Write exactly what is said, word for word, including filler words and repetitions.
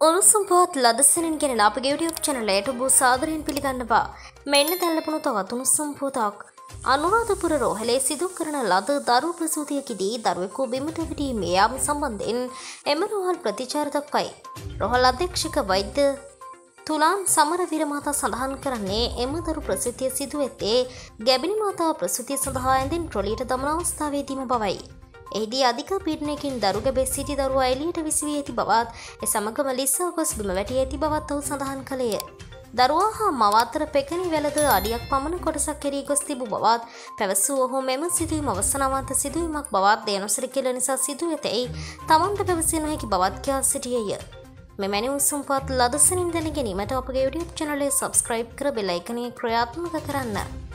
උණුසුම් පුවත් ලදසනින් ගෙන අපගේ YouTube channel එකට ඔබ සාදරයෙන් පිළිගන්නවා. මෙන්න දැල්ලපුණු තවත් උණුසුම් පුවතක්. අනුරාධපුර රෝහලේ සිදු කරන ලද දරු ප්‍රසූතියකදී දරුවෙකු බිමට වැටීමේ යාම සම්බන්ධයෙන් එම රෝහල් ප්‍රතිචාර දක්වයි. රෝහල් අධ්‍යක්ෂක වෛද්‍ය තුලාන් සමරවීර මහතා සඳහන් කරන්නේ එම දරු ප්‍රසූතිය සිදු වෙත්තේ ගැබිණි මාතා ප්‍රසූතිය සඳහා ඇඳෙන් ට්‍රොලියට දමන අවස්ථාවේදීම බවයි. එහිදී අධික පීඩනයකින් දරු ගැබේ සිටි දරුවා එළියට විසවී ඇති බවත් ඒ සමගම ලිස්සා ගොස් බිම වැටී ඇති බවත් ඔහු සඳහන් කළේය. දරුවා හා මව අතර පෙකණි වැලද අඩියක් පමණ කොටසක් කෙරී ගොස් තිබූ බවත් පැවසූ ඔහු මෙම සිදුවීම අවසනාවන්ත සිදුවීමක් බවත් ඒ නොසිරිකිල්ල නිසා සිදු ඇතැයි තමන්ට පැවසිය නොහැකි බවත් කියා සිටියේය. මෙවැනි උණුසුම් පුවත් ලදසනින් දැන ගැනීමට අපගේ YouTube channel එක subscribe කර බෙල් අයිකනය ක්‍රියාත්මක කරන්න.